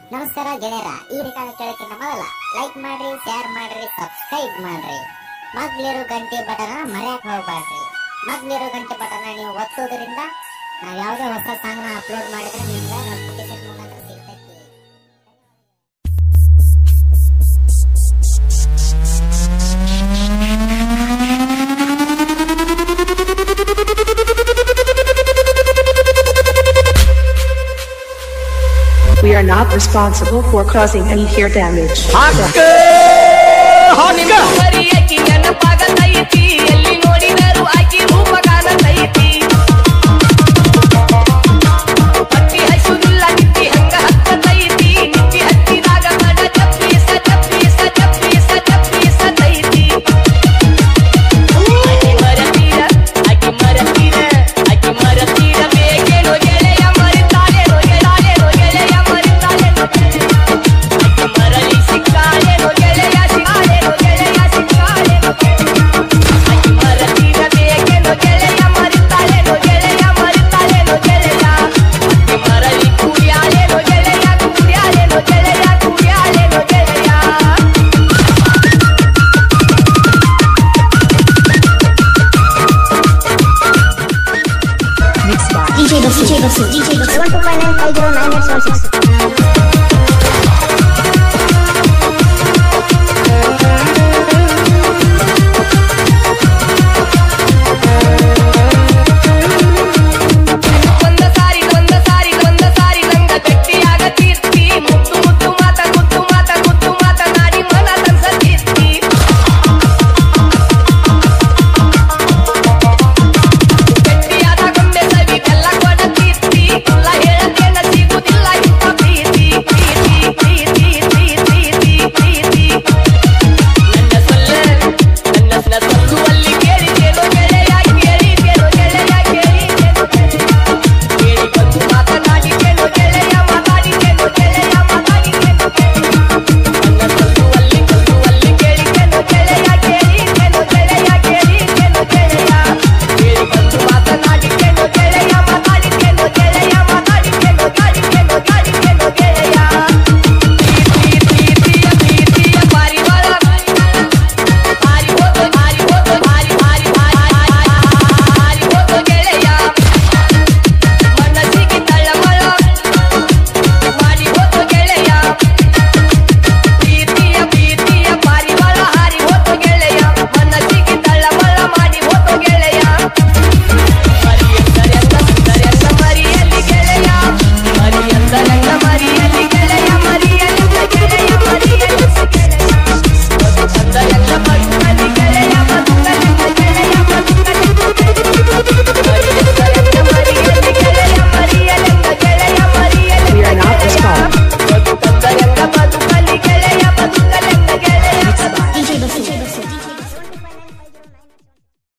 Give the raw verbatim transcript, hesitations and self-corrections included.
ನಮಸ್ಕಾರ ಗೆಳೆಯರ, ಈ ರೆಕಾರ್ಡ್ ಕೇಳಕ್ಕಿಂತ ಮೊದಲ ಲೈಕ್ ಮಾಡ್ರಿ, ಶೇರ್ ಮಾಡ್ರಿ, ಸಬ್ಸ್ಕ್ರೈಬ್ ಮಾಡ್ರಿ. ಮಗ್ಲಿರೋ ಗಂಟೆ ಬಟನ್ ಮರೆಯಕ್ ಹೋಗ್ಬೇಡ್ರಿ. ಮಗ್ಲಿರೋ ಗಂಟೆ ಬಟನ್ ನೀವು ಒತ್ತೋದ್ರಿಂದ ನಾವ್ ಯಾವುದೇ ಹೊಸ ಸಾಂಗ್ ನ ಅಪ್ಲೋಡ್ ಮಾಡಿದ್ರೆ ನಿಮ್ಗೆ ನೋಟಿಫಿಕೇಶನ್ ಮುಖಾಂತರ ಸಿಗ್ತೈತಿ. We are not responsible for causing any hair damage. D J Basu, D J Basu, D J Basu, one two five nine five zero nine eight seven six.